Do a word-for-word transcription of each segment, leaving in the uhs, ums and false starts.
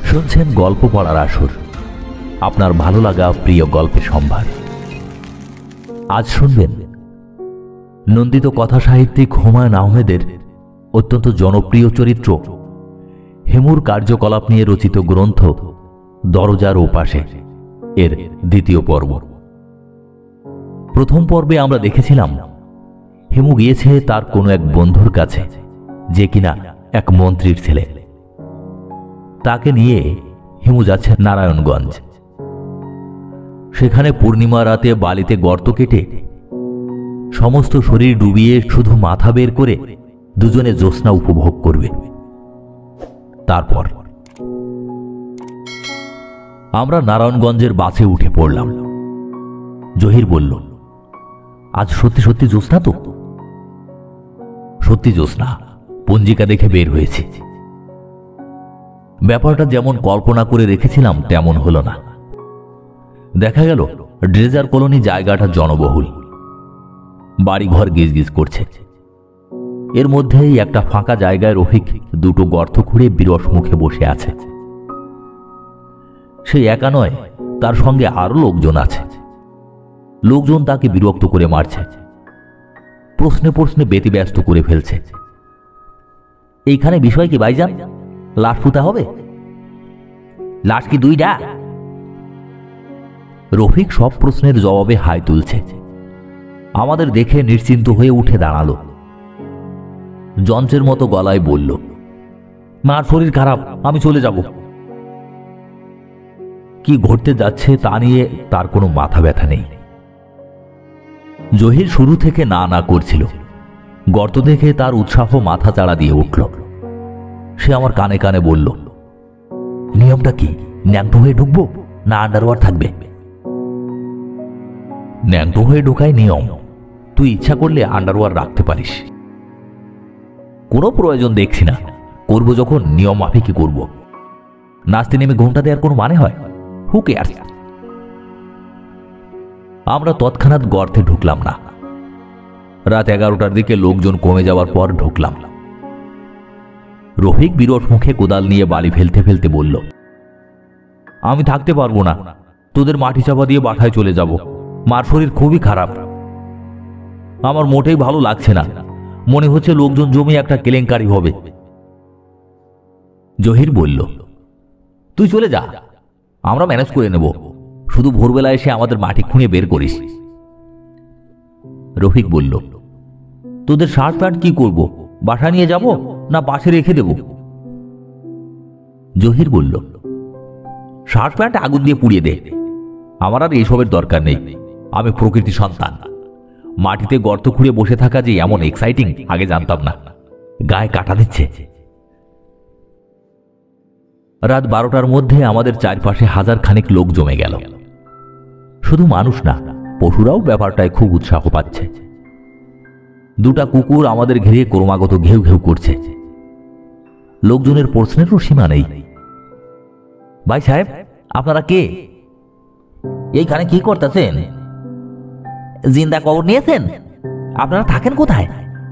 শুনছেন গল্প পড়ার আসর, আপনার ভালো লাগা প্রিয় গল্পের সম্ভার। আজ শুনবেন নন্দিত কথা সাহিত্যিক হুমায়ুন আহমেদের অত্যন্ত জনপ্রিয় চরিত্র হেমুর কার্যকলাপ নিয়ে রচিত গ্রন্থ দরজার ওপাশে এর দ্বিতীয় পর্ব। প্রথম পর্বে আমরা দেখেছিলাম হেমু গিয়েছে তার কোনো এক বন্ধুর কাছে, যে কিনা এক মন্ত্রীর ছেলে। তাকে নিয়ে হেমু যাচ্ছে নারায়ণগঞ্জ। সেখানে পূর্ণিমা রাতে বালিতে গর্ত কেটে সমস্ত শরীর ডুবিয়ে শুধু মাথা বের করে দুজনে জ্যোৎস্না উপভোগ করবে। তারপর আমরা নারায়ণগঞ্জের বাসে উঠে পড়লাম। জহির বলল, আজ সত্যি সত্যি জ্যোৎস্না তো? সত্যি জ্যোৎস্না, পঞ্জিকা দেখে বের হয়েছে। ব্যাপারটা যেমন কল্পনা করে রেখেছিলাম তেমন হলো না। দেখা গেল ড্রেজার কলোনি জায়গাটা জনবহুল, বাড়িঘর গিজগিজ করছে। এর মধ্যেই একটা ফাঁকা জায়গায় রফিক দুটো গর্ত খুঁড়ে বিরস মুখে বসে আছে। সে একা নয়, তার সঙ্গে আরো লোকজন আছে। লোকজন তাকে বিরক্ত করে মারছে, প্রশ্নে প্রশ্নে ব্যতিব্যস্ত করে ফেলছে। এইখানে বিষয় কি ভাইজান? লাশ পুঁতা হবে? লাশ কি দুইটা? রফিক সব প্রশ্নের জবাবে হাই তুলছে। আমাদের দেখে নিশ্চিন্ত হয়ে উঠে দাঁড়ালো। যন্ত্রের মতো গলায় বলল, মার শরীর খারাপ, আমি চলে যাব। কি ঘটতে যাচ্ছে তা নিয়ে তার কোনো মাথা ব্যথা নেই। জহির শুরু থেকে না না করছিল। গর্ত দেখে তার উৎসাহ মাথা চাড়া দিয়ে উঠল। সে আমার কানে কানে বলল, নিয়মটা কি? ন্যাংটো হয়ে ঢুকবো না আন্ডারওয়ার থাকবে? ন্যাংটো হয়ে ঢোকাই নিয়ম, তুই ইচ্ছা করলে আন্ডারওয়ার রাখতে পারিস। কোনো প্রয়োজন দেখছি না, করবো যখন নিয়ম মাফিকই করব। নাচতে নেমে ঘোমটা দেওয়ার কোনো মানে হয়? Who cares? আমরা তৎক্ষণাৎ গর্তে ঢুকলাম না। রাত এগারোটার দিকে লোকজন কমে যাওয়ার পর ঢুকলাম। রফিক বিরস মুখে কোদাল নিয়ে বালি ফেলতে ফেলতে বলল, আমি থাকতে পারবো না, তোদের মাটি চাপা দিয়ে বাসায় চলে যাব। মার শরীর খুবই খারাপ, আমার মোটেই ভালো লাগছে না। মনে হচ্ছে লোকজন জমি একটা কেলেঙ্কারি হবে। জহির বলল, তুই চলে যা, আমরা ম্যানেজ করে নেব। শুধু ভোরবেলা এসে আমাদের মাটি খুঁড়ে বের করিস। রফিক বলল, তোদের শার্ট প্যান্ট কি করব? বাসা নিয়ে যাব না পাশে রেখে দেব? জহির বলল, শার্ট প্যান্ট আগুন দিয়ে পুড়িয়ে দে, আমার আর এইসবের দরকার নেই। আমি প্রকৃতি সন্তান। মাটিতে গর্ত খুঁড়ে বসে থাকা যে এমন এক্সাইটিং আগে জানতাম না। গায়ে কাটা দিচ্ছে। রাত বারোটার মধ্যে আমাদের চারপাশে হাজার খানিক লোক জমে গেল। শুধু মানুষ না, পশুরাও ব্যাপারটায় খুব উৎসাহ পাচ্ছে। দুটা কুকুর আমাদের ঘিরে ক্রমাগত ঘেউ ঘেউ করছে। লোকজনের প্রশ্নেরও সীমা নেই। ভাই সাহেব, আপনারা কে? এইখানে কি করতেছেন? জিন্দা কবর নিয়েছেন? আপনারা থাকেন কোথায়?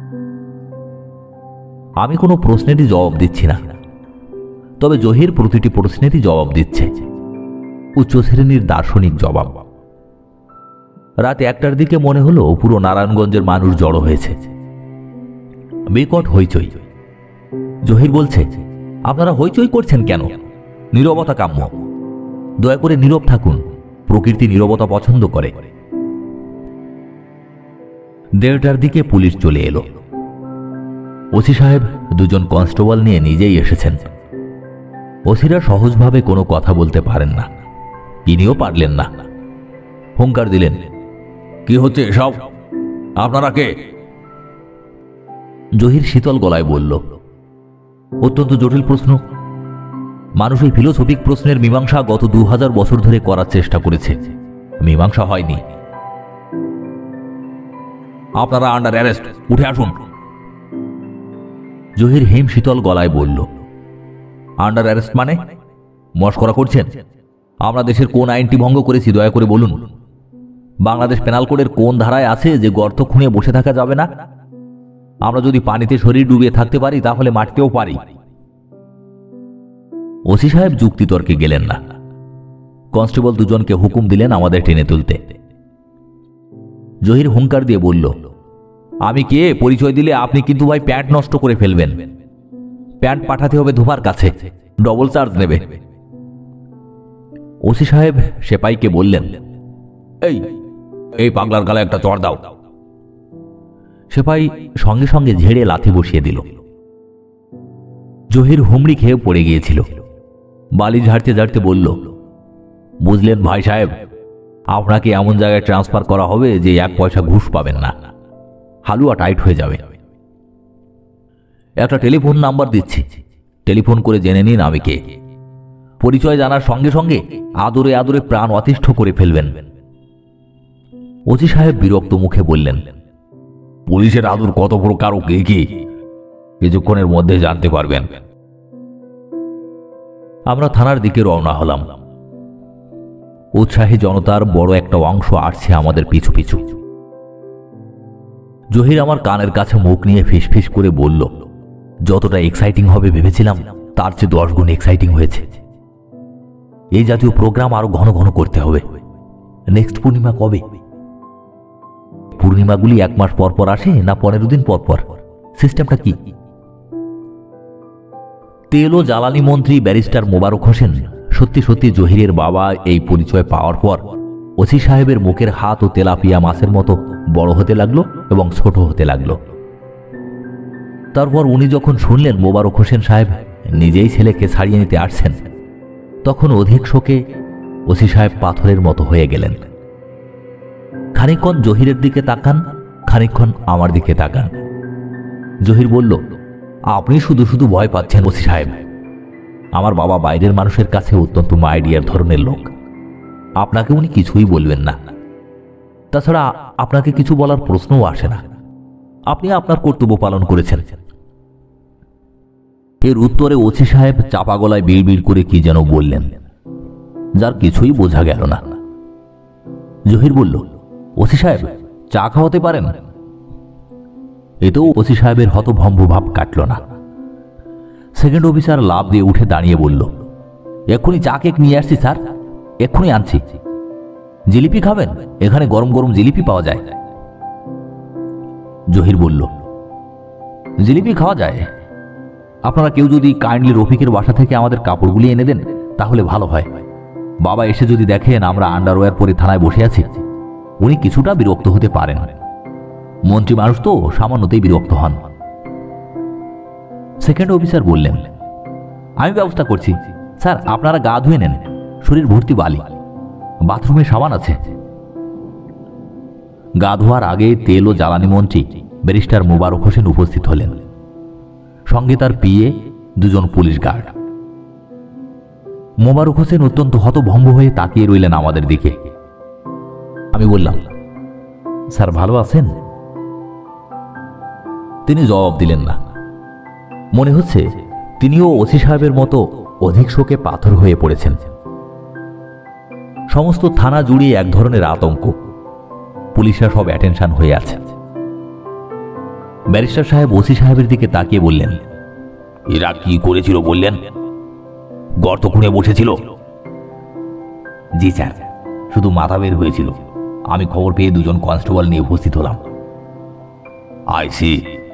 আমি কোনো প্রশ্নেরই জবাব দিচ্ছি না, তবে জহির প্রতিটি প্রশ্নেরই জবাব দিচ্ছে, উচ্চ শ্রেণীর দার্শনিক জবাব। রাত একটার দিকে মনে হলো পুরো নারায়ণগঞ্জের মানুষ জড়ো হয়েছে। বিকট হইচই। জহির বলছে, আপনারা হইচই করছেন কেন? নীরবতা কাম্য, দয়া করে নীরব থাকুন, প্রকৃতি নীরবতা পছন্দ করে। দেড়টার দিকে পুলিশ চলে এলো। ওসি সাহেব দুজন কনস্টেবল নিয়ে নিজেই এসেছেন। ওসিরা সহজভাবে কোনো কথা বলতে পারেন না, ইনিও পারলেন না। হুঙ্কার দিলেন, কি হচ্ছে সব? আপনারা কে? জহির শীতল গলায় বলল, অত্যন্ত জটিল প্রশ্ন। মানুষ এই ফিলোসফিক প্রশ্নের মীমাংসা গত দু হাজার বছর ধরে করার চেষ্টা করেছে, মীমাংসা হয়নি। আপনারা আন্ডার অ্যারেস্ট, উঠে আসুন। জহির হিম শীতল গলায় বলল, আন্ডার অ্যারেস্ট মানে? মস্করা করছেন? আমরা দেশের কোন আইনটি ভঙ্গ করেছি দয়া করে বলুন। বাংলাদেশ পেনাল কোডের কোন ধারায় আছে যে গর্ত খুঁড়ে বসে থাকা যাবে না? আমরা যদি পানিতে শরীর ডুবিয়ে থাকতে পারি তাহলে মাটিতেও পারি। ওসি সাহেব যুক্তিতর্কে গেলেন না। কনস্টেবল দুজনকে হুকুম দিলেন আমাদের টেনে তুলতে। জহির হুঙ্কার দিয়ে বলল, আমি কে পরিচয় দিলে আপনি কিন্তু ভাই প্যান্ট নষ্ট করে ফেলবেন। প্যান্ট পাঠাতে হবে ধোপার কাছে, ডবল চার্জ নেবে। ওসি সাহেব সেপাইকে বললেন, এই এই পাগলার গালে একটা চড় দাও। সেপাই সঙ্গে সঙ্গে ঝেড়ে লাথি বসিয়ে দিল। জহির হুমড়ি খেয়ে পড়ে গিয়েছিল। বালি ঝাড়তে ঝাড়তে বলল, বুঝলেন ভাই সাহেব, আপনাকে এমন জায়গায় ট্রান্সফার করা হবে যে এক পয়সা ঘুষ পাবেন না, হালুয়া টাইট হয়ে যাবে। একটা টেলিফোন নাম্বার দিচ্ছি, টেলিফোন করে জেনে নিন আমি কে। পরিচয় জানার সঙ্গে সঙ্গে আদরে আদরে প্রাণ অতিষ্ঠ করে ফেলবেন। ওসি সাহেব বিরক্ত মুখে বললেন, পুলিশের আদর কত প্রকার ও কে কি কিছুক্ষণের মধ্যে জানতে পারবেন। আমরা থানার দিকে রওনা হলাম। উৎসাহী জনতার বড় একটা অংশ আসছে আমাদের পিছু পিছু। জহির আমার কানের কাছে মুখ নিয়ে ফিসফিস করে বলল, যতটা এক্সাইটিং হবে ভেবেছিলাম তার চেয়ে দশ গুণ এক্সাইটিং হয়েছে। এই জাতীয় প্রোগ্রাম আরো ঘন ঘন করতে হবে। নেক্সট পূর্ণিমা কবে? পূর্ণিমাগুলি এক মাস পর পর আসে না পনেরো দিন পর পর? সিস্টেমটা কি? তেল ও জ্বালানি মন্ত্রী ব্যারিস্টার মোবারক হোসেন সত্যি সত্যি জহিরের বাবা এই পরিচয় পাওয়ার পর ওসি সাহেবের মুখের হাত ও তেলাপিয়া মাছের মতো বড় হতে লাগলো এবং ছোট হতে লাগলো। তারপর উনি যখন শুনলেন মোবারক হোসেন সাহেব নিজেই ছেলেকে ছাড়িয়ে নিতে আসছেন, তখন অধিক শোকে ওসি সাহেব পাথরের মতো হয়ে গেলেন। খানিকক্ষণ জহিরের দিকে তাকান, খানিকক্ষণ আমার দিকে তাকান। জহির বলল, আপনি শুধু শুধু ভয় পাচ্ছেন ওসি সাহেব। আমার বাবা বাইরের মানুষের কাছে অত্যন্ত মাইডিয়ার ধরনের লোক, আপনাকে উনি কিছুই বলবেন না। তাছাড়া আপনাকে কিছু বলার প্রশ্নও আসে না, আপনি আপনার কর্তব্য পালন করেছেন। এর উত্তরে ওসি সাহেব চাপা গলায় বিড়বিড় করে কি যেন বললেন, যার কিছুই বোঝা গেল না। জহির বলল, ওসি সাহেব চা খাওয়াতে পারেন? এতেও ওসি সাহেবের হতভম্ব ভাব কাটল না। সেকেন্ড অফিসার লাভ দিয়ে উঠে দাঁড়িয়ে বলল, এক্ষুনি চা কেক নিয়ে আসছি স্যার, এক্ষুনি আনছি। জিলিপি খাবেন? এখানে গরম গরম জিলিপি পাওয়া যায়। জহির বলল, জিলিপি খাওয়া যায়। আপনারা কেউ যদি কাইন্ডলি রফিকের বাসা থেকে আমাদের কাপড়গুলি এনে দেন তাহলে ভালো হয়। বাবা এসে যদি দেখেন আমরা আন্ডারওয়্যার পরে থানায় বসে আছি, উনি কিছুটা বিরক্ত হতে পারেন। মন্ত্রী মানুষ তো সামান্যতেই বিরক্ত হন। সেকেন্ড অফিসার বললেন, আমি ব্যবস্থা করছি স্যার, আপনারা গা ধুয়ে নেন, শরীর ভর্তি বালি, বাথরুমে সাবান আছে। গা ধোয়ার আগে তেল ও জ্বালানি মন্ত্রী ব্যারিস্টার মোবারক হোসেন উপস্থিত হলেন, সঙ্গে তার পিএ, দুজন পুলিশ গার্ড। মোবারক হোসেন অত্যন্ত হতভম্ব হয়ে তাকিয়ে রইলেন আমাদের দিকে। আমি বললাম, স্যার ভালো আছেন? তিনি জবাব দিলেন না। মনে হচ্ছে তিনিও ওসি সাহেবের মতো অধিক শোকে পাথর হয়ে পড়েছেন। সমস্ত থানা জুড়িয়ে এক ধরনের আতঙ্ক, পুলিশরা সব অ্যাটেনশন হয়ে আছে। ব্যারিস্টার সাহেব ওসি সাহেবের দিকে তাকিয়ে বললেন, এরা কি করেছিল বললেন? গর্ত খুঁড়ে বসেছিল? জি স্যার, শুধু মাথা বের হয়েছিল। আমি খবর পেয়ে দুজন কনস্টেবল নিয়ে উপস্থিত হলাম। আইসি।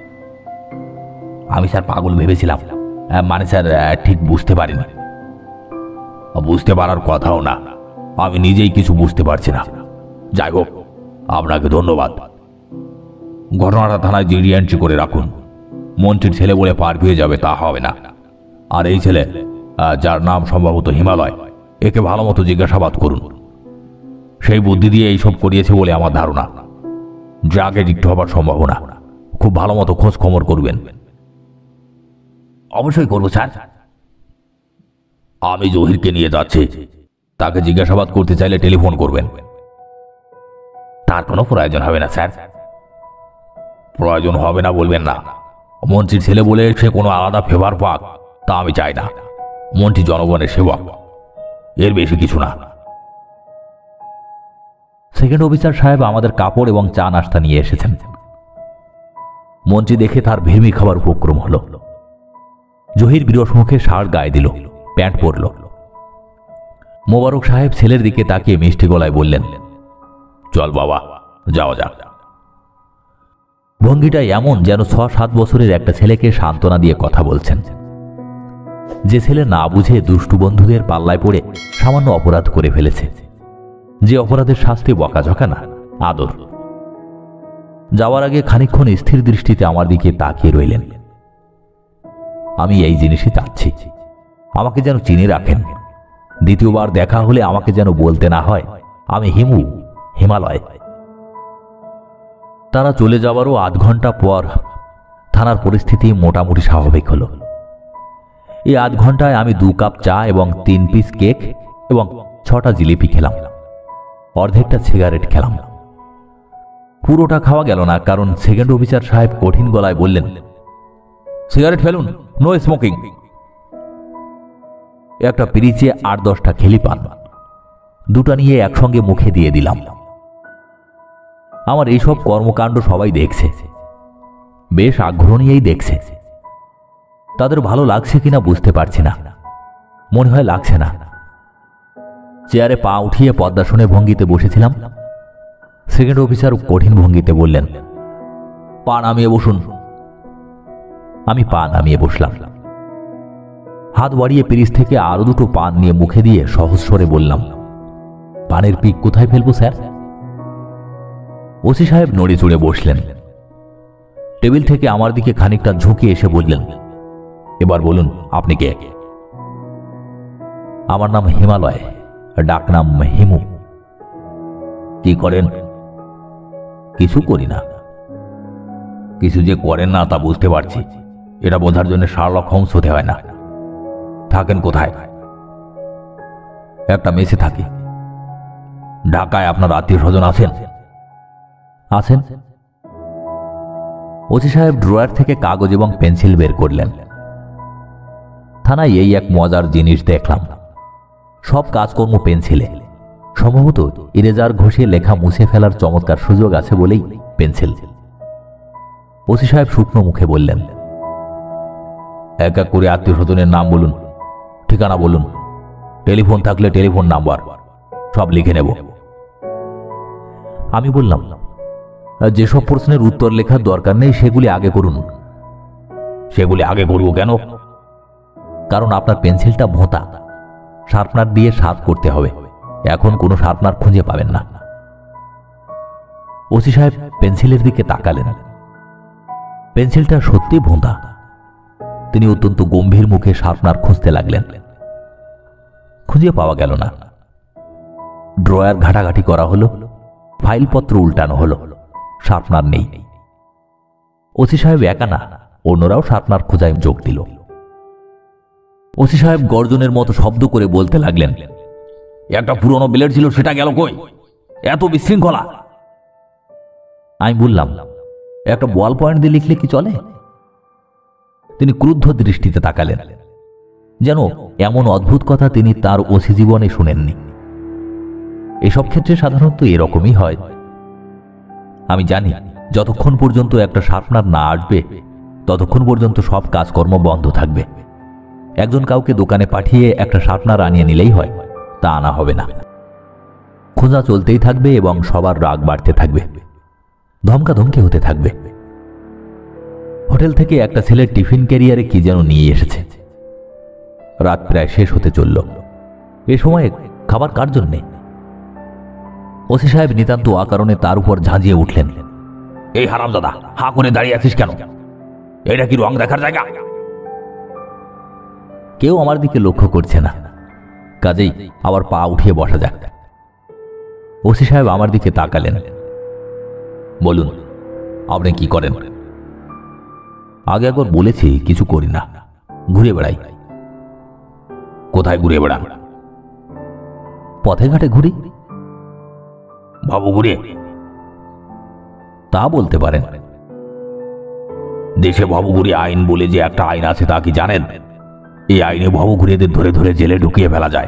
আমি স্যার পাগল ভেবেছিলাম, মানে স্যার ঠিক বুঝতে পারিনি। বুঝতে পারার কথাও না, আমি নিজেই কিছু বুঝতে পারছি না। যাই হোক, আপনাকে ধন্যবাদ। ঘটনাটা থানায় জিডি এন্ট্রি করে রাখুন। মন্ত্রীর ছেলে বলে পার পেয়ে যাবে তা হবে না। আর এই ছেলে, যার নাম সম্ভবত হিমালয়, একে ভালো মতো জিজ্ঞাসাবাদ করুন। সেই বুদ্ধি দিয়ে এইসব করিয়েছে বলে আমার ধারণা। ড্রাগ এডিক্ট হবার সম্ভাবনা, খুব ভালো মতো খোঁজ খবর করবেন। অবশ্যই করবো স্যার। আমি জহিরকে নিয়ে যাচ্ছি, তাকে জিজ্ঞাসাবাদ করতে চাইলে টেলিফোন করবেন। তার কোনো প্রয়োজন হবে না স্যার। প্রয়োজন হবে না বলবেন না। মন্ত্রীর ছেলে বলে সে কোনো আলাদা ফেভার পাক তা আমি চাই না। মন্ত্রী জনগণের সেবক, এর বেশি কিছু না। সেকেন্ড অফিসার সাহেব আমাদের কাপড় এবং চা নাস্তা নিয়ে এসেছেন। মন্ত্রী দেখে তার ভিড়মি খাবার উপক্রম হল। জহির বিরস মুখে শার্ট গায়ে দিল, প্যান্ট পরল। মোবারক সাহেব ছেলের দিকে তাকিয়ে মিষ্টি গলায় বললেন, চল বাবা, যাওয়া যাক। ভঙ্গিটা এমন যেন ছ সাত বছরের একটা ছেলেকে সান্ত্বনা দিয়ে কথা বলছেন। যে ছেলে না বুঝে দুষ্টু বন্ধুদের পাল্লায় পড়ে সামান্য অপরাধ করে ফেলেছে, যে অপরাধের শাস্তি বকাঝকা না, আদর। যাওয়ার আগে খানিকক্ষণ স্থির দৃষ্টিতে আমার দিকে তাকিয়ে রইলেন। আমি এই জিনিসই চাচ্ছি, আমাকে যেন চিনে রাখেন। দ্বিতীয়বার দেখা হলে আমাকে যেন বলতে না হয় আমি হিমু, হিমালয়। তারা চলে যাওয়ারও আধ ঘন্টা পর থানার পরিস্থিতি মোটামুটি স্বাভাবিক হলো। এই আধ ঘন্টায় আমি দু কাপ চা এবং তিন পিস কেক এবং ছটা জিলিপি খেলাম, অর্ধেকটা সিগারেট খেলাম। পুরোটা খাওয়া গেল না, কারণ সেকেন্ড অফিসার সাহেব কঠিন গলায় বললেন, সিগারেট ফেলুন, নো স্মোকিং। একটা পিরিচে আট দশটা খেলি পান, দুটা নিয়ে একসঙ্গে মুখে দিয়ে দিলাম। আমার এইসব কর্মকাণ্ড সবাই দেখছে, বেশ আগ্রহ নিয়েই দেখছে। তাদের ভালো লাগছে কিনা বুঝতে পারছি না, মনে হয় লাগছে না। চেয়ারে পা উঠিয়ে পদ্মাসনে ভঙ্গিতে বসেছিলাম। সেকেন্ড অফিসার কঠিন ভঙ্গিতে বললেন, পা নামিয়ে বসুন। আমি পা নামিয়ে বসলাম। হাত বাড়িয়ে পিরিচ থেকে আরো দুটো পান নিয়ে মুখে দিয়ে সহজ স্বরে বললাম, পানের পিক কোথায় ফেলবো স্যার? ওসি সাহেব নড়ে চড়ে বসলেন। টেবিল থেকে আমার দিকে খানিকটা ঝুঁকে এসে বললেন, এবার বলুন আপনি কে? আমার নাম হিমালয়, ডাক নাম হিমু। কি করেন? কিছু করি না। কিছু যে করেন না তা বুঝতে পারছি, এটা বোঝার জন্য শার্লক হোমস হতে হয় না। থাকেন কোথায়? একটা মেসে থাকি। ঢাকায় আপনার আত্মীয় স্বজন আছেন? আছেন। ওসি সাহেব ড্রয়ার থেকে কাগজ এবং পেন্সিল বের করলেন। থানায় এই এক মজার জিনিস দেখলাম, সব কাজকর্ম পেন্সিলে। সম্ভবত ইরেজার ঘষে লেখা মুছে ফেলার চমৎকার সুযোগ আছে বলেই পেন্সিল। ওসি সাহেব শুকনো মুখে বললেন, এক এক করে আত্মীয় স্বজনের নাম বলুন, ঠিকানা বলুন, টেলিফোন থাকলে টেলিফোন নাম্বার, সব লিখে নেব। আমি বললাম, যেসব প্রশ্নের উত্তর লেখার দরকার নেই সেগুলি আগে করুন। সেগুলি আগে করব কেন? কারণ আপনার পেন্সিলটা ভোঁতা, শার্পনার দিয়ে শার্প করতে হবে। এখন কোনো শার্পনার খুঁজে পাবেন না। ওসি সাহেব পেন্সিলের দিকে তাকালেন। পেন্সিলটা সত্যি ভোঁতা। তিনি অত্যন্ত গম্ভীর মুখে শার্পনার খুঁজতে লাগলেন। খুঁজে পাওয়া গেল না। ড্রয়ার ঘাটাঘাটি করা হলো, ফাইলপত্র উল্টানো হলো, শার্পনার নেই। ওসি সাহেব একা না, অন্যরাও শার্পনার খোঁজায় যোগ দিল। ওসি সাহেব গর্জনের মতো শব্দ করে বলতে লাগলেন, একটা পুরনো ব্লেড ছিল, সেটা গেল কই? এত বিশৃঙ্খলা! আমি বললাম, একটা বল পয়েন্ট দিয়ে লিখলে কি চলে? তিনি ক্রুদ্ধ দৃষ্টিতে তাকালেন, যেন এমন অদ্ভুত কথা তিনি তার ওসি জীবনে শুনেননি। এসব ক্ষেত্রে সাধারণত এরকমই হয়। আমি জানি যতক্ষণ পর্যন্ত একটা শার্পনার না আসবে ততক্ষণ পর্যন্ত সব কাজকর্ম বন্ধ থাকবে। একজন কাউকে দোকানে পাঠিয়ে একটা শার্পনার আনিয়ে নিলেই হয়, তা আনা হবে না। খোঁজা চলতেই থাকবে এবং সবার রাগ বাড়তে থাকবে, ধমকাধমকি হতে থাকবে। হোটেল থেকে একটা ছেলের টিফিন ক্যারিয়ারে কি যেন নিয়ে এসেছে। রাত প্রায় শেষ হতে চলল। এ সময়ে খাবার কার জন্যে? ওসি সাহেব নিতান্ত অকারণে তার উপর ঝাঁঝিয়ে উঠলেন, এই হারামজাদা, হা করে দাঁড়িয়ে আছিস কেন? এটা কি রং দেখার জায়গা? কেউ আমার দিকে লক্ষ্য করছে না, কাজেই আবার পা উঠিয়ে বসা যাক। ওসি সাহেব আমার দিকে তাকালেন। বলুন, আপনি কি করেন? আগে একবার বলেছি কিছু করি না, ঘুরে বেড়াই। কোথায় ঘুরে বেড়ান? পথে ঘাটে ঘুরি। বাবু ঘুরে? তা বলতে পারেন। দেশে ভবঘুরি আইন বলে যে একটা আইন আছে তা কি জানেন? এই আইনে ভবঘুরিদের ধরে ধরে জেলে ঢুকিয়ে ফেলা যায়।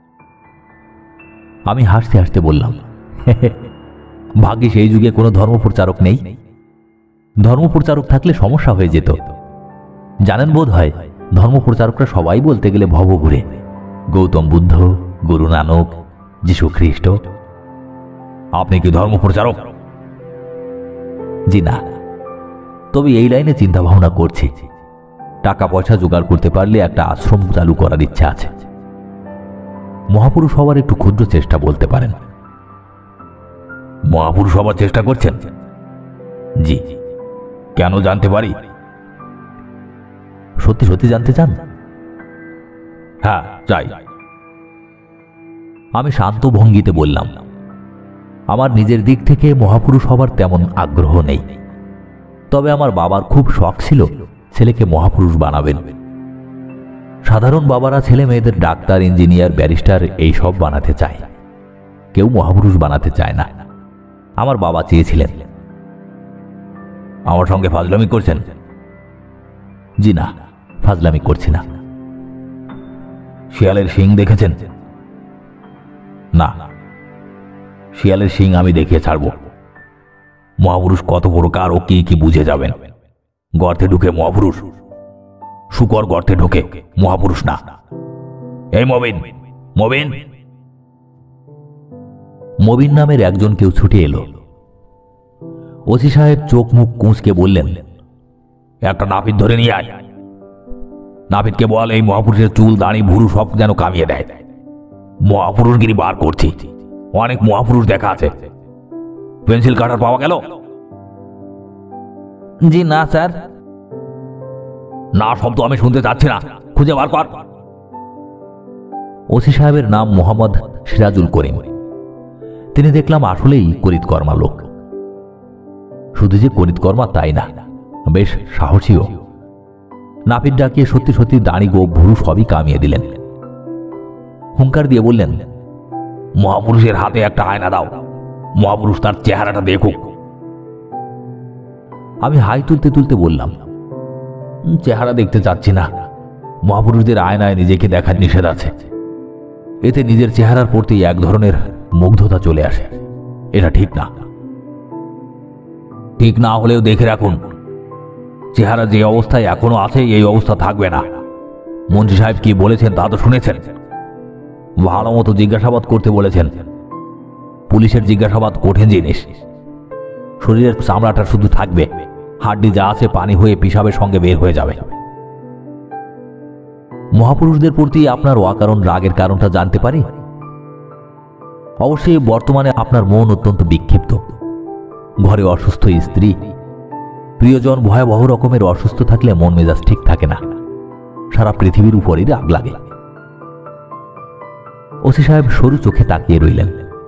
আমি হাসতে হাসতে বললাম, ভাগ্যে সেই যুগে কোনো ধর্মপ্রচারক নেই। ধর্মপ্রচারক থাকলে সমস্যা হয়ে যেত। জানেন বোধ হয় ধর্মপ্রচারকরা সবাই বলতে গেলে ভবঘুরে, গৌতম বুদ্ধ, গুরু নানক, যীশু খ্রিস্ট। আপনি কি ধর্মপ্রচারক? জি না, তবে এই লাইনে চিন্তা ভাবনা করছি। টাকা পয়সা জোগাড় করতে পারলে একটা আশ্রম চালু করার ইচ্ছা আছে। মহাপুরুষ হওয়ার একটু ক্ষুদ্র চেষ্টা বলতে পারেন। মহাপুরুষ হওয়ার চেষ্টা করছেন? জি। কেন জানতে পারি? সত্যি সত্যি জানতে চান? হ্যাঁ, চাই। আমি শান্ত ভঙ্গিতে বললাম, আমার নিজের দিক থেকে মহাপুরুষ হবার তেমন আগ্রহ নেই, তবে আমার বাবার খুব শখ ছিল ছেলেকে মহাপুরুষ বানাবেন। সাধারণ বাবারা ছেলে মেয়েদের ডাক্তার, ইঞ্জিনিয়ার, ব্যারিস্টার এইসব বানাতে চায়, কেউ মহাপুরুষ বানাতে চায় না। আমার বাবা চেয়েছিলেন। আমার সঙ্গে ফাজলামি করছেন? জি না, ফাজলামি করছি না। শিয়ালের শিং দেখেছেন? না, শিয়ালের শিং আমি দেখিয়ে ছাড়ব। মহাপুরুষ কত প্রকার ও কি কি বুঝে যাবেন। গর্তে ঢুকে মহাপুরুষ, শুকর গর্তে ঢোকে, মহাপুরুষ না। এই মবিন, মবিন। মবিন নামের একজন কেউ ছুটে এলো। ওসি সাহেব চোখ মুখ কুঁচকে বললেন, একটা নাপিত ধরে নিয়ে আয়। নাপিতকে বল এই মহাপুরুষের চুল, দাড়ি, ভুরু সব যেন কামিয়ে দেয়। মহাপুরুষগিরি বার করছি, অনেক মহাপুরুষ দেখা আছে। পেন্সিল কাটার পাওয়া গেল? জি না স্যার। না শব্দ আমি শুনতে চাচ্ছি না, খুঁজে বার কর। ওসি সাহেবের নাম মোহাম্মদ সিরাজুল করিম। তিনি দেখলাম আসলেই করিতকর্মা লোক। শুধু যে করিতকর্মা তাই না, বেশ সাহসীও। নাপিত ডাকিয়ে সত্যি সত্যি দাড়ি, গোপ, ভুরু সবই কামিয়ে দিলেন। হুঙ্কার দিয়ে বললেন, মহাপুরুষের হাতে একটা আয়না দাও, মহাপুরুষ তার চেহারাটা দেখুক। আমি হাই তুলতে তুলতে বললাম, চেহারা দেখতে চাচ্ছি না। মহাপুরুষদের আয়নায় নিজেকে দেখার নিষেধ আছে। এতে নিজের চেহারার প্রতি এক ধরনের মুগ্ধতা চলে আসে, এটা ঠিক না। ঠিক না হলেও দেখে রাখুন, চেহারা যে অবস্থায় এখনো আছে এই অবস্থা থাকবে না। মন্ত্রী সাহেব কি বলেছেন তা তো শুনেছেন। ভালো মতো জিজ্ঞাসাবাদ করতে বলেছেন। পুলিশের জিজ্ঞাসাবাদ কঠিন জিনিস। শরীরের চামড়াটা শুধু থাকবে, হাড্ডি যা আছে পানি হয়ে পিসাবের সঙ্গে বের হয়ে যাবে। মহাপুরুষদের প্রতি আপনার অকারণ রাগের কারণটা জানতে পারি? অবশ্যই বর্তমানে আপনার মন অত্যন্ত বিক্ষিপ্ত। ঘরে অসুস্থ স্ত্রী, প্রিয়জন ভয়াবহ রকমের অসুস্থ থাকলে মন মেজাজ ঠিক থাকে না, সারা পৃথিবীর উপরই রাগ লাগে। ওসি সাহেব সরু চোখে তাকিয়ে রইলেন।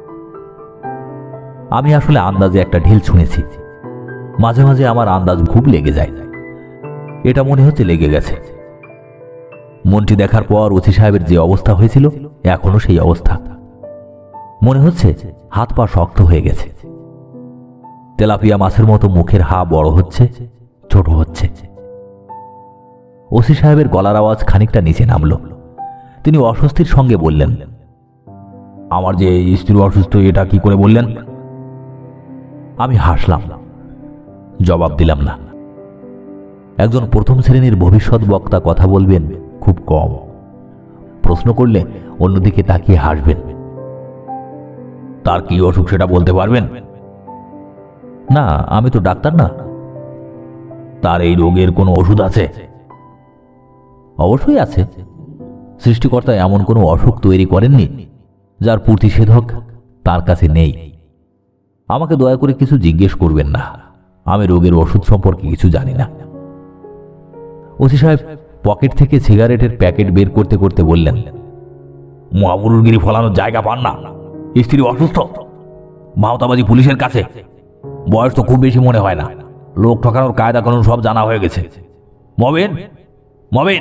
আমি আসলে আন্দাজে একটা ঢিল শুনেছি। মাঝে মাঝে আমার আন্দাজ খুব লেগে যায়। এটা মনে হচ্ছে লেগে গেছে। মন্ত্রী দেখার পর ওসি সাহেবের যে অবস্থা হয়েছিল এখনো সেই অবস্থা। মনে হচ্ছে হাত পা শক্ত হয়ে গেছে। তেলাপিয়া মাছের মতো মুখের হা বড় হচ্ছে, ছোট হচ্ছে। ওসি সাহেবের গলার আওয়াজ খানিকটা নিচে নামল। তিনি অস্বস্তির সঙ্গে বললেন, আমার যে স্ত্রী অসুস্থ এটা কি করে বললেন? আমি হাসলাম, জবাব দিলাম না। একজন প্রথম শ্রেণীর ভবিষ্যৎ বক্তা কথা বলবেন খুব কম। প্রশ্ন করলে অন্যদিকে তাকিয়ে হাসবেন। তার কি অসুখ সেটা বলতে পারবেন? না, আমি তো ডাক্তার না। তার এই রোগের কোনো ওষুধ আছে? অবশ্যই আছে। সৃষ্টিকর্তা এমন কোনো অসুখ তৈরি করেননি যার প্রতিষেধক তার কাছে নেই। আমাকে দয়া করে কিছু জিজ্ঞেস করবেন না, আমি রোগের ওষুধ সম্পর্কে কিছু জানি না। ওসি সাহেব পকেট থেকে সিগারেটের প্যাকেট বের করতে করতে বললেন, মহাপুরুষগিরি ফলানোর জায়গা পান না। স্ত্রী অসুস্থ, মাওতাবাজি পুলিশের কাছে। বয়স তো খুব বেশি মনে হয় না। লোক ঠকানোর কায়দা কানুন সব জানা হয়ে গেছে। মবিন, মবিন।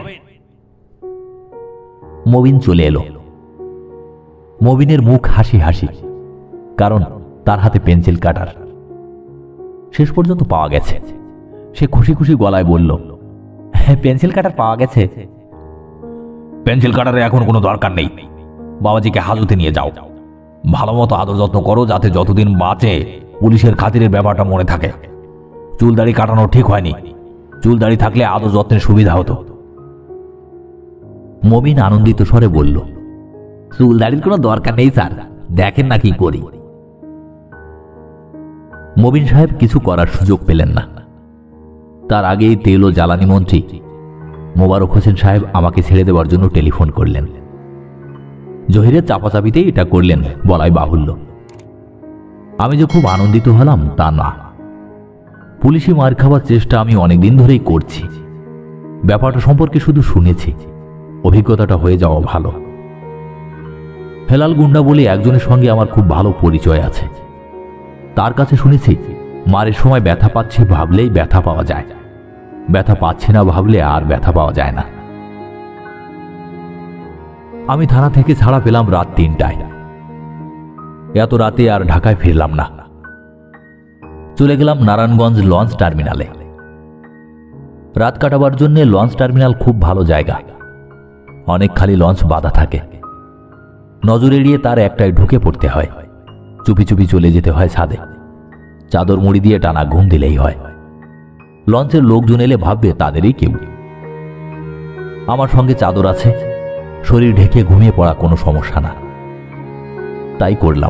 মবিন চলে এলো। মবিনের মুখ হাসি হাসি, কারণ তার হাতে পেন্সিল কাটার। শেষ পর্যন্ত পাওয়া গেছে। সে খুশি খুশি গলায় বলল, হ্যাঁ, পেন্সিল কাটার পাওয়া গেছে। পেন্সিল কাটারে এখন কোনো দরকার নেই। বাবাজিকে হাজতে নিয়ে যাও। ভালো মতো আদর যত্ন করো, যাতে যতদিন বাঁচে পুলিশের খাতিরের ব্যাপারটা মনে থাকে। চুল দাড়ি কাটানো ঠিক হয়নি। চুল দাড়ি থাকলে আদর যত্নের সুবিধা হতো। মবিন আনন্দিত স্বরে বলল, চুল দাড়ির কোনো দরকার নেই স্যার, দেখেন না কি করি। মবিন সাহেব কিছু করার সুযোগ পেলেন না। তার আগেই তেল ও জ্বালানি মন্ত্রী মোবারক হোসেন সাহেব আমাকে ছেড়ে দেওয়ার জন্য টেলিফোন করলেন। জহিরের চাপাচাপিতেই এটা করলেন বলাই বাহুল্য। আমি যে খুব আনন্দিত হলাম তা না। পুলিশি মার খাওয়ার চেষ্টা আমি অনেকদিন ধরেই করছি। ব্যাপারটা সম্পর্কে শুধু শুনেছি, অভিজ্ঞতাটা হয়ে যাওয়া ভালো। হেলাল গুন্ডা বলে একজনের সঙ্গে আমার খুব ভালো পরিচয় আছে। তার কাছে শুনেছি মারের সময় ব্যথা পাচ্ছে ভাবলেই ব্যথা পাওয়া যায়, ব্যথা পাচ্ছে না ভাবলে আর ব্যথা পাওয়া যায় না। আমি থানা থেকে ছাড়া পেলাম রাত তিনটায়। এত রাতে আর ঢাকায় ফিরলাম না, চলে গেলাম নারায়ণগঞ্জ লঞ্চ টার্মিনালে। রাত কাটাবার জন্য লঞ্চ টার্মিনাল খুব ভালো জায়গা। অনেক খালি লঞ্চ বাঁধা থাকে, নজর এড়িয়ে তার একটায় ঢুকে পড়তে হয়। চুপি চুপি চলে যেতে হয় ছাদে, চাদর মুড়ি দিয়ে টানা ঘুম দিলেই হয়। লঞ্চের লোকজন এলে ভাববে তাদেরই কেউ। আমার সঙ্গে চাদর আছে, শরীর ঢেকে ঘুমিয়ে পড়া কোনো সমস্যা না, তাই করলাম।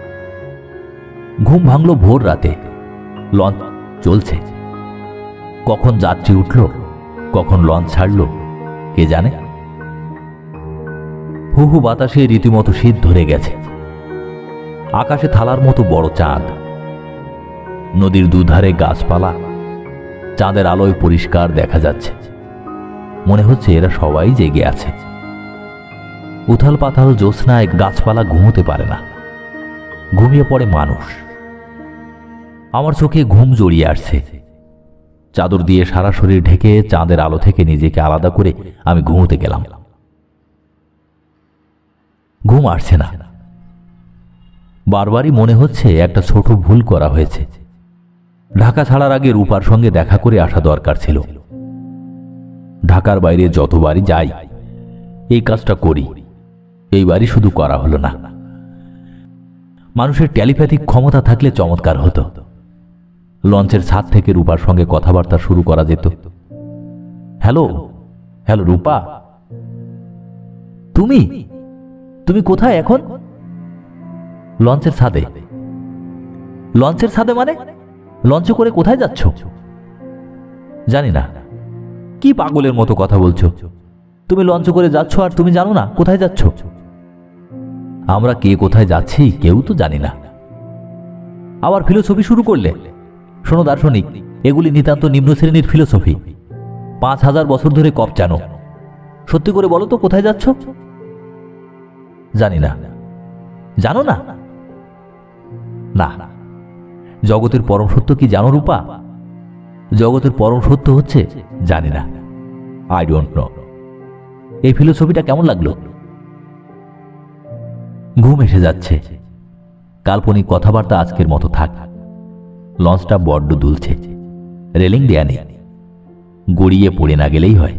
ঘুম ভাঙল ভোর রাতে। লঞ্চ চলছে, কখন যাত্রী উঠল, কখন লঞ্চ ছাড়ল কে জানে। হু হু বাতাসে রীতিমতো শীত ধরে গেছে। আকাশে থালার মতো বড় চাঁদ, নদীর দুধারে গাছপালা, চাঁদের আলোয় পরিষ্কার দেখা যাচ্ছে। মনে হচ্ছে এরা সবাই জেগে আছে। উথাল পাথাল জ্যোৎস্নায় গাছপালা ঘুমোতে পারে না, ঘুমিয়ে পড়ে মানুষ। আমার চোখে ঘুম জড়িয়ে আসছে। চাদর দিয়ে সারা শরীর ঢেকে চাঁদের আলো থেকে নিজেকে আলাদা করে আমি ঘুমোতে গেলাম। ঘুম আসছে না। বারবারই মনে হচ্ছে একটা ছোট ভুল করা হয়েছে। ঢাকা ছাড়ার আগে রূপার সঙ্গে দেখা করে আসা দরকার ছিল। ঢাকার বাইরে যতবারই যাই এই কাজটা করি, এইবারই শুধু করা হলো না। মানুষের টেলিপ্যাথিক ক্ষমতা থাকলে চমৎকার হতো। লঞ্চের ছাদ থেকে রূপার সঙ্গে কথাবার্তা শুরু করা যেত। হ্যালো হ্যালো রূপা, তুমি তুমি কোথায় এখন? লঞ্চের ছাদে। লঞ্চের ছাদে মানে? লঞ্চে করে কোথায় যাচ্ছ? জানি না। কি পাগলের মতো কথা বলছো? তুমি লঞ্চে করে যাচ্ছ আর তুমি জানো না কোথায় যাচ্ছ? আমরা কে কোথায় যাচ্ছি কেউ তো জানি না। আবার ফিলোসফি শুরু করলে? শোনো দার্শনিক, এগুলি নিতান্ত নিম্ন শ্রেণীর ফিলোসফি। পাঁচ হাজার বছর ধরে কপ জানো। সত্যি করে বলো তো কোথায় যাচ্ছ? জানি না। জানো না? না। জগতের পরম সত্য কি জানো রূপা? জগতের পরম সত্য হচ্ছে জানি না। I don't know. এই ফিলোসফিটা কেমন লাগলো? ঘুম এসে যাচ্ছে। কাল্পনিক কথাবার্তা আজকের মতো থাক। লঞ্চটা বড্ড দুলছে, রেলিং দেয়া নেই, গড়িয়ে পড়ে না গেলেই হয়।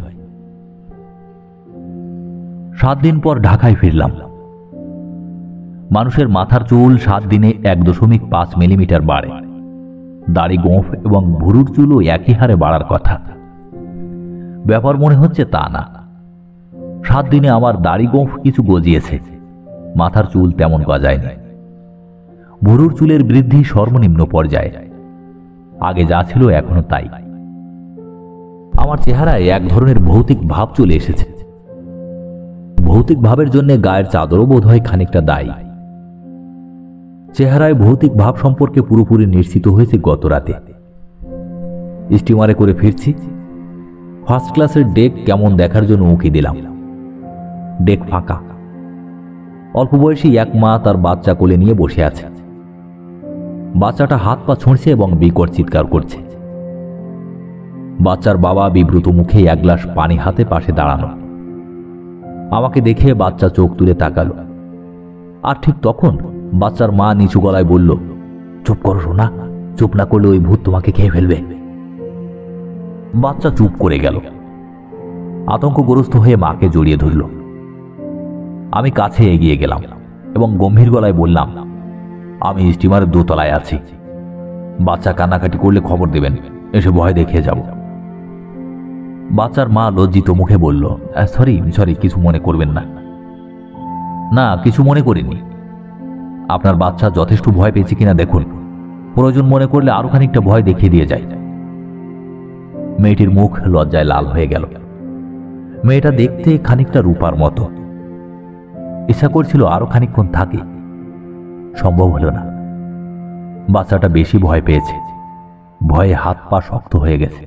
সাত দিন পর ঢাকায় ফিরলাম। মানুষের মাথার চুল সাত দিনে এক দশমিক পাঁচ মিলিমিটার বাড়ে। দাড়ি গোঁফ এবং ভুরুর চুলও একই হারে বাড়ার কথা। ব্যাপার মনে হচ্ছে তা না। সাত দিনে আমার দাড়ি গোঁফ কিছু গজিয়েছে, মাথার চুল তেমন গজায়নি। ভুরুর চুলের বৃদ্ধি সর্বনিম্ন পর্যায়ে, আগে যা ছিল এখনো তাই। আমার চেহারায় এক ধরনের ভৌতিক ভাব চলে এসেছে। ভৌতিক ভাবের জন্য গায়ের চাদরও বোধ হয় খানিকটা দায়ী। চেহারায় ভৌতিক ভাব সম্পর্কে পুরোপুরি নিশ্চিত হয়েছে গত রাতে। স্টিমারে করে ফিরছি। ফার্স্ট ক্লাসের ডেক কেমন দেখার জন্য উঁকি দিলাম। ডেক ফাঁকা। অল্প বয়সী এক মা তার বাচ্চা কোলে নিয়ে বসে আছে। বাচ্চাটা হাত পা ছুঁড়ছে এবং বিকট চিৎকার করছে। বাচ্চার বাবা বিব্রত মুখে এক গ্লাস পানি হাতে পাশে দাঁড়ানো। আমাকে দেখে বাচ্চা চোখ তুলে তাকালো। আর ঠিক তখন বাচ্চার মা নিচু গলায় বলল, চুপ করো সোনা, চুপ না করলে ওই ভূত তোমাকে খেয়ে ফেলবে। বাচ্চা চুপ করে গেল। আতঙ্কগ্রস্ত হয়ে মাকে জড়িয়ে ধরল। আমি কাছে এগিয়ে গেলাম এবং গম্ভীর গলায় বললাম, আমি স্টিমারের দোতলায় আছি। বাচ্চা কান্নাকাটি করলে খবর দেবেন, এসে ভয় দেখিয়ে যাব। বাচ্চার মা লজ্জিত মুখে বলল, সরি সরি কিছু মনে করবেন না। না, কিছু মনে করিনি। আপনার বাচ্চা যথেষ্ট ভয় পেয়েছে কিনা দেখুন, প্রয়োজন মনে করলে আরো খানিকটা ভয় দেখিয়ে দিয়ে যায়। মেয়েটির মুখ লজ্জায় লাল হয়ে গেল। মেয়েটা দেখতে খানিকটা রূপার মতো। ইচ্ছা করছিল আরো খানিকক্ষণ থাকে, সম্ভব হলো না। বাচ্চাটা বেশি ভয় পেয়েছে, ভয়ে হাত পা শক্ত হয়ে গেছে।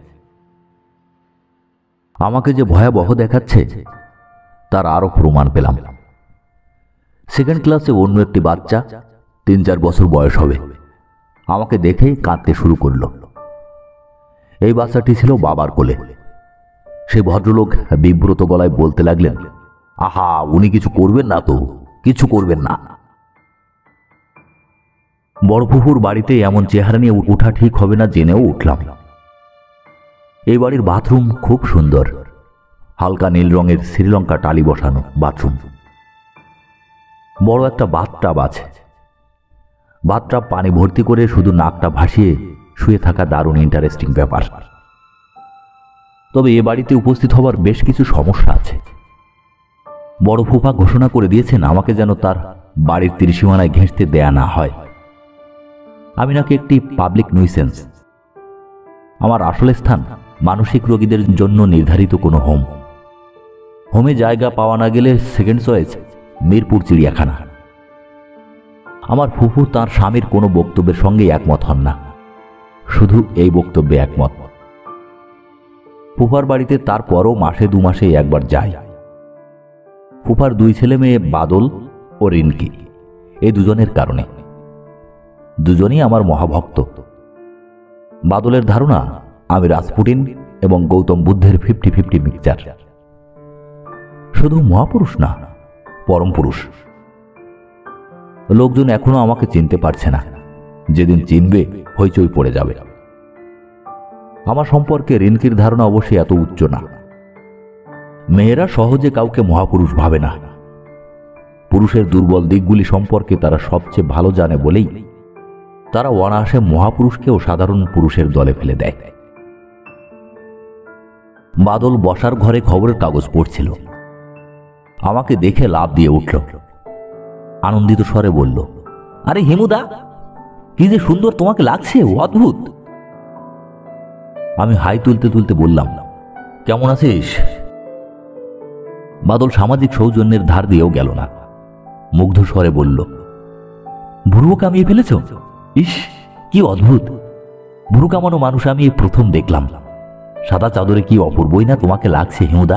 আমাকে যে ভয়াবহ দেখাচ্ছে তার আরো প্রমাণ পেলাম। সেকেন্ড ক্লাসে অন্য একটি বাচ্চা, তিন চার বছর বয়স হবে, আমাকে দেখেই কাঁদতে শুরু করল। এই বাচ্চাটি ছিল বাবার কোলে। সেই ভদ্রলোক বিব্রত গলায় বলতে লাগলেন, আহা, উনি কিছু করবেন না তো, কিছু করবেন না। বড় ফুফুর বাড়িতে এমন চেহারা নিয়ে ওঠা ঠিক হবে না জেনেও উঠলাম। এই বাড়ির বাথরুম খুব সুন্দর, হালকা নীল রঙের শ্রীলঙ্কা টালি বসানো বাথরুম। বড় একটা বাথটাব আছে। বাথটাব পানি ভর্তি করে শুধু নাকটা ভাসিয়ে শুয়ে থাকা দারুণ ইন্টারেস্টিং ব্যাপার। তবে এ বাড়িতে উপস্থিত হবার বেশ কিছু সমস্যা আছে। বড় ফুফা ঘোষণা করে দিয়েছেন আমাকে যেন তার বাড়ির ত্রিসীমানায় ঘেঁষতে দেয়া না হয়। আমি নাকি একটি পাবলিক নুইসেন্স। আমার আসলে স্থান মানসিক রোগীদের জন্য নির্ধারিত কোনো হোম। হোমে জায়গা পাওয়া না গেলে সেকেন্ড চয়েস মিরপুর চিড়িয়াখানা। আমার ফুফু তার স্বামীর কোনো বক্তব্যের সঙ্গে একমত হন না, শুধু এই বক্তব্যে একমত। ফুফার বাড়িতে তারপরও মাসে দু মাসে একবার যায়। ফুফার দুই ছেলে মেয়ে বাদল ও রিনকি, এই দুজনের কারণে। দুজনই আমার মহাভক্ত। বাদলের ধারণা আমি রাসপুটিন এবং গৌতম বুদ্ধের ফিফটি ফিফটি মিক্সচার। শুধু মহাপুরুষ না, পরম পুরুষ। লোকজন এখনো আমাকে চিনতে পারছে না, যেদিন চিনবে হইচই পড়ে যাবে। আমার সম্পর্কে রিনকির ধারণা অবশ্যই এত উচ্চ না। মেয়েরা সহজে কাউকে মহাপুরুষ ভাবে না। পুরুষের দুর্বল দিকগুলি সম্পর্কে তারা সবচেয়ে ভালো জানে বলেই তারা অনায়াসে মহাপুরুষকেও সাধারণ পুরুষের দলে ফেলে দেয়। বাদল বসার ঘরে খবরের কাগজ পড়ছিল। আমাকে দেখে লাফ দিয়ে উঠল, আনন্দিত স্বরে বলল, আরে হেমুদা, কি যে সুন্দর তোমাকে লাগছে, অদ্ভুত। আমি হাই তুলতে তুলতে বললাম, কেমন আছিস? বাদল সামাজিক সৌজন্যের ধার দিয়েও গেল না, মুগ্ধ স্বরে বলল, ভুরু কামিয়ে ফেলেছ? ইস, কি অদ্ভুত। ভুরু কামানো মানুষ আমি এই প্রথম দেখলাম। সাদা চাদরে কি অপূর্বই না তোমাকে লাগছে হেমুদা।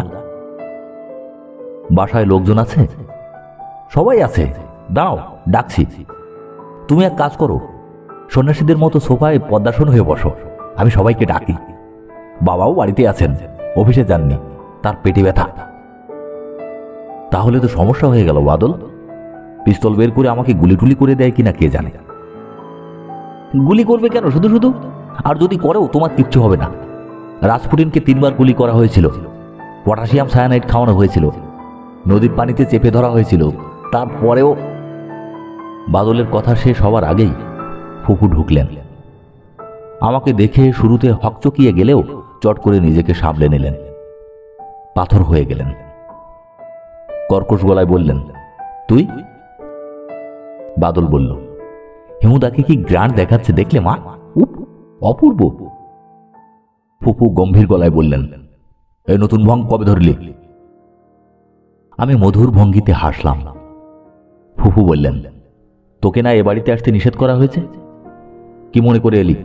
বাসায় লোকজন আছে? সবাই আছে, দাঁড়াও ডাকছি। তুমি এক কাজ করো, সন্ন্যাসীদের মতো সোফায় পদ্মাসন হয়ে বসো, আমি সবাইকে ডাকি। বাবাও বাড়িতে আছেন, অফিসে যাননি, তার পেটে ব্যথা। তাহলে তো সমস্যা হয়ে গেল বাদল। পিস্তল বের করে আমাকে গুলি টুলি করে দেয় কিনা কে জানে। গুলি করবে কেন শুধু শুধু? আর যদি করেও তোমার কিচ্ছু হবে না। রাসপুটিনকে তিনবার গুলি করা হয়েছিল, পটাশিয়াম সায়ানাইড খাওয়ানো হয়েছিল, নদীর পানিতে চেপে ধরা হয়েছিল, তারপরেও। বাদলের কথা শেষ হবার আগেই ফুফু ঢুকলেন। আমাকে দেখে শুরুতে হকচকিয়ে গেলেও চট করে নিজেকে সামলে নিলেন, পাথর হয়ে গেলেন। কর্কশ গলায় বললেন, তুই? বাদল বলল, হেমুদাকে কি গ্রান্ট দেখাচ্ছে দেখলে মা, উপ, অপূর্ব। ফুফু গম্ভীর গলায় বললেন, এই নতুন ভঙ্গ কবে ধরলি? আমি মধুর ভঙ্গিতে হাসলাম। ফুফু বললেন, তোকে না এ বাড়িতে আসতে নিষেধ করা হয়েছে? কি মনে করে এলি?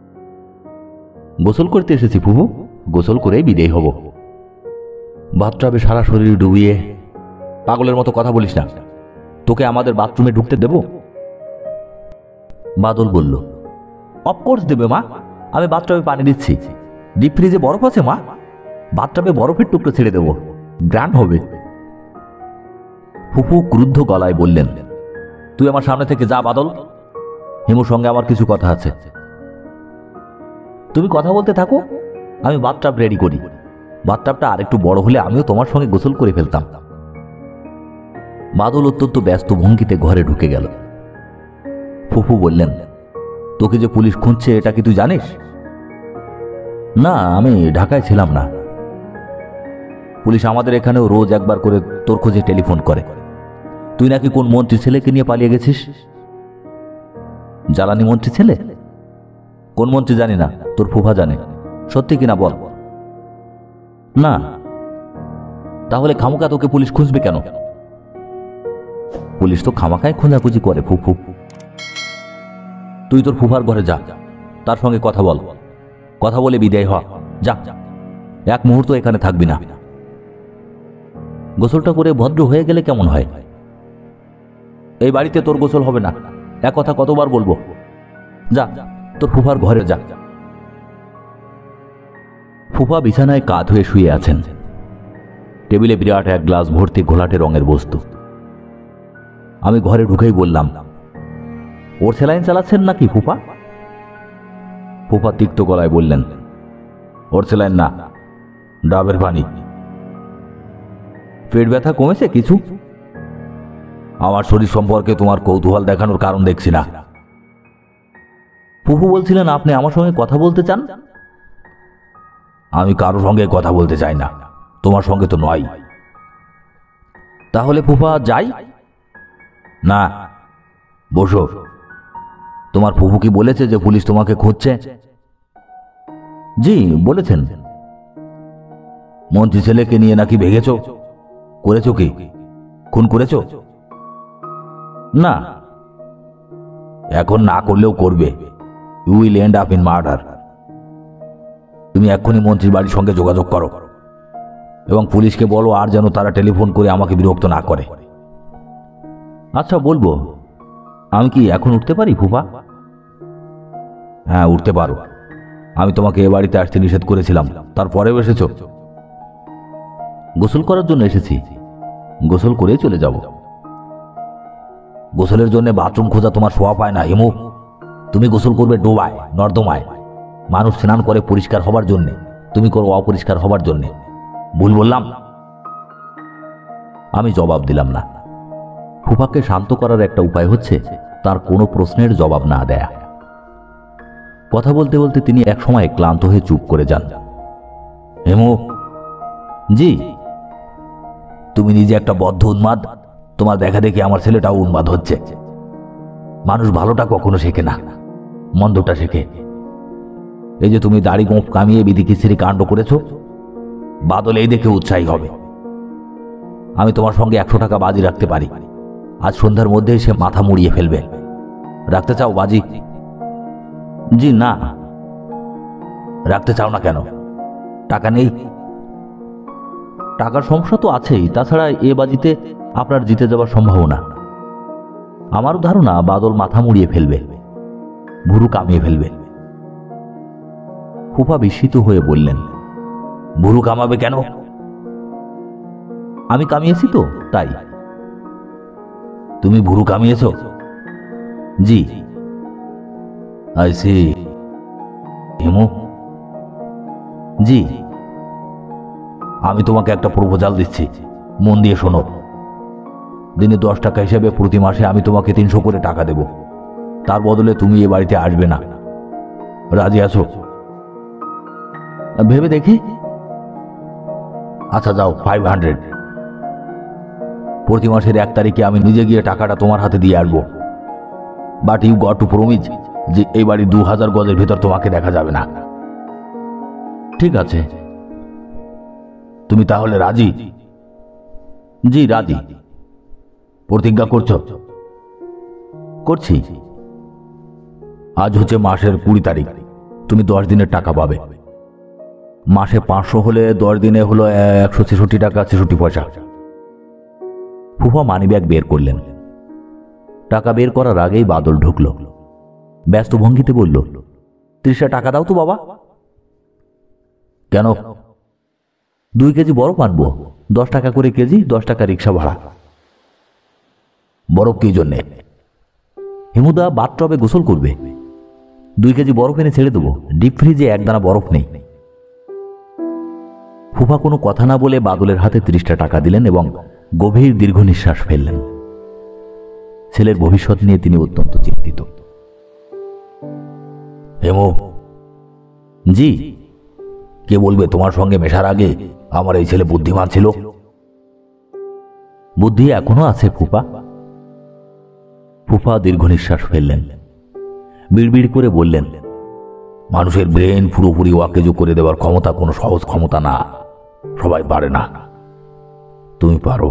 গোসল করতে এসেছি ফুফু, গোসল করে বিদেয় হব। বাথটাবে সারা শরীর ডুবিয়ে। পাগলের মতো কথা বলিস না, তোকে আমাদের বাথরুমে ঢুকতে দেব? বাদল বলল, অফকোর্স দেবে মা, আমি বাথটাবে পানি দিচ্ছি। ডিপ ফ্রিজে বরফ আছে মা, বাথটাবে বরফের টুকরো ছেড়ে দেব, গ্রান্ড হবে। ফুফু ক্রুদ্ধ গলায় বললেন, তুই আমার সামনে থেকে যা বাদল, হিমুর সঙ্গে আমার কিছু কথা আছে। তুমি কথা বলতে থাকো, আমি বাথটাব রেডি করি। বাথটাবটা আরেকটু বড় হলে আমিও তোমার সঙ্গে গোসল করে ফেলতাম। বাদল অত্যন্ত ব্যস্ত ভঙ্গিতে ঘরে ঢুকে গেল। ফুফু বললেন, তোকে যে পুলিশ খুঁজছে এটা কি তুই জানিস? না, আমি ঢাকায় ছিলাম না। পুলিশ আমাদের এখানেও রোজ একবার করে তোর খোঁজে টেলিফোন করে। তুই নাকি কোন মন্ত্রী ছেলেকে নিয়ে পালিয়ে গেছিস। জ্বালানি মন্ত্রী ছেলে? কোন মন্ত্রী জানি না, তোর ফুফা জানে। সত্যি কিনা বল। না। তাহলে খামোকা তোকে পুলিশ খুঁজবে কেন? পুলিশ তো খামাকায় খোঁজাখুঁজি করে ফুফু। তুই তোর ফুফার ঘরে যা, তার সঙ্গে কথা বল। কথা বলে বিদায় হ। যা, এক মুহূর্ত এখানে থাকবি না। গোসলটা করে ভদ্র হয়ে গেলে কেমন হয়? এই বাড়িতে তোর গোসল হবে না, এক কথা কতবার বলবো। যা, তোর ফুফার ঘরে যা। ফুফা বিছানায় কাত হয়ে শুয়ে আছেন। টেবিলে বিরাট এক গ্লাস ভর্তি ঘোলাটে রঙের বস্তু। আমি ঘরে ঢুকেই বললাম, ওর স্যালাইন চালাচ্ছেন নাকি ফুফা? ফুফা তিক্ত গলায় বললেন, ওর স্যালাইন না, ডাবের পানি। পেট ব্যথা কমেছে কিছু? আমার শরীর সম্পর্কে তোমার কৌতূহল দেখানোর কারণ দেখছি না। ফুফু বলছিলেন আপনি আমার সঙ্গে কথা বলতে চান। আমি কারোর সঙ্গে কথা বলতে চাই না, তোমার সঙ্গে তো নয়। তাহলে ফুফা যাই? না, বসো। তোমার ফুফু কি বলেছে যে পুলিশ তোমাকে খুঁজছে? জি বলেছেন। মন্ত্রী ছেলেকে নিয়ে নাকি ভেগেছ? করেছো কি? খুন করেছো? না। এখন না করলেও করবে। You will end up in murder. তুমি এক্ষুনি মন্ত্রীর বাড়ির সঙ্গে যোগাযোগ করো এবং পুলিশকে বলো আর যেন তারা টেলিফোন করে আমাকে বিরক্ত না করে। আচ্ছা বলবো। আমি কি এখন উঠতে পারি ফুফা? হ্যাঁ উঠতে পারো। আমি তোমাকে এ বাড়িতে আসতে নিষেধ করেছিলাম, তারপরেও এসেছ। গোসল করার জন্য এসেছি, গোসল করেই চলে যাব। গোসলের জন্য বাথরুম খোঁজা তোমার শোয়া পায় না হিমু। তুমি গোসল করবে ডোবায়, নর্দমায়। মানুষ স্নান করে পরিষ্কার হবার জন্যে, তুমি করো অপরিষ্কার হবার জন্যে। ভুল বললাম? আমি জবাব দিলাম না। ফুফাকে শান্ত করার একটা উপায় হচ্ছে তার কোনো প্রশ্নের জবাব না দেয়া। কথা বলতে বলতে তিনি একসময় ক্লান্ত হয়ে চুপ করে যান। হেমু। জি। তুমি নিজে একটা বদ্ধ উন্মাদ, তোমার দেখা দেখে আমার ছেলেটাও উন্মাদ হচ্ছে। মানুষ ভালোটা কখনো শেখে না, মন্দটা শেখে। এই যে তুমি দাড়ি গোঁফ কামিয়ে বিধিকিচ্ছিরি কাণ্ড করেছ, বাদল এই দেখে উৎসাহী হবে। আমি তোমার সঙ্গে একশো টাকা বাজি রাখতে পারি। আজ সন্ধ্যার মধ্যে সে মাথা মুড়িয়ে ফেলবে। রাখতে চাও বাজি? জি না। রাখতে চাও না কেন? টাকা নেই? টাকার সমস্যা তো আছেই, তাছাড়া এ বাজিতে আপনার জিতে যাওয়ার সম্ভাবনা। আমারও ধারণা বাদল মাথা মুড়িয়ে ফেলবে, ভুরু কামিয়ে ফেলবে। ফুফা বিস্মিত হয়ে বললেন, ভুরু কামাবে কেন? আমি কামিয়েছি তো তাই। তুমি ভুরু কামিয়েছ? জি। I see. হেমু। জি। আমি তোমাকে একটা প্রপোজাল দিচ্ছি, মন দিয়ে শোনো। দিনে দশ টাকা হিসেবে প্রতি মাসে আমি তোমাকে তিনশো করে টাকা দেব। তার বদলে তুমি এ বাড়িতে আসবে না। রাজি আছো? ভেবে দেখি। আচ্ছা যাও, ফাইভ হান্ড্রেড। প্রতি মাসের এক তারিখে আমি নিজে গিয়ে টাকাটা তোমার হাতে দিয়ে আসবো। But you got to promise যে এই বাড়ির দু হাজার গজের ভেতর তোমাকে দেখা যাবে না। ঠিক আছে। তুমি তাহলে রাজি? জি রাজি। প্রতিজ্ঞা করছো? করছি। আজ হচ্ছে মাসের কুড়ি তারিখ, তুমি দশ দিনের টাকা পাবে। মাসে পাঁচশো হলে দশ দিনে হলো একশো ছেষট্টি টাকা ছেষট্টি পয়সা। ফুফা মানিব্যাগ বের করলেন। টাকা বের করার আগেই বাদল ঢুকল। ব্যস্ত ভঙ্গিতে বলল, ত্রিশটা টাকা দাও তো বাবা। কেন? দুই কেজি বরফ আনবো, দশ টাকা করে কেজি, দশ টাকা রিক্সা ভাড়া। বরফ কি জন্যে? হেমুদা বাথটবে গোসল করবে। দুই কেজি বরফ এনে ছেড়ে দেবো, ডিপ ফ্রিজে একদানা বরফ নেই। ফুফা কোনো কথা না বলে বাদলের হাতে ত্রিশটা টাকা দিলেন এবং গভীর দীর্ঘ নিঃশ্বাস ফেললেন। ছেলের ভবিষ্যৎ নিয়ে তিনি অত্যন্ত চিন্তিত। হেমু। জি। কে বলবে তোমার সঙ্গে মেশার আগে আমার এই ছেলে বুদ্ধিমান ছিল। বুদ্ধি এখনো আছে ফুপা। ফুফা দীর্ঘ নিঃশ্বাস ফেললেন, বিড়বিড় করে বললেন, মানুষের ব্রেন পুরোপুরি ওয়াকেজু করে দেওয়ার ক্ষমতা কোনো সহজ ক্ষমতা না, সবাই পারে না, তুমি পারো।